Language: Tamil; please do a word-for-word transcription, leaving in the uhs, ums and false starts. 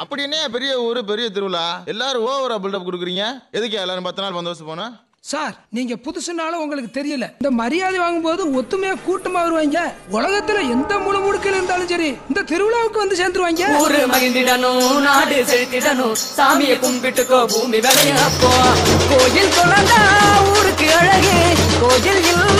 அப்படி என்ன பெரிய ஊரு பெரிய திருவிழா எல்லாரும் ஓவரா பில்டப் கொடுக்குறீங்க? எதுக்கு எல்லாரும் பத்து நாள் பந்தோபஸ்து போனா? சார் நீங்க புதுசுனால உங்களுக்கு தெரியல. இந்த மரியாதை வாங்கும்போது ஒத்துமையா கூட்டமா வருவாங்க. உலகத்துல எந்த முழு முடுக்கில் இருந்தாலும் சரி இந்த திருவிழாவுக்கு வந்து சேர்ந்துருவாங்க. ஊரு மகிழ்ந்திடணும், நாடு செழித்திடணும், சாமியை கும்பிட்டுக்கோ பூமி விளையப்போ. கோயில் கொள்ளந்தா ஊருக்கு அழகு, கோயில்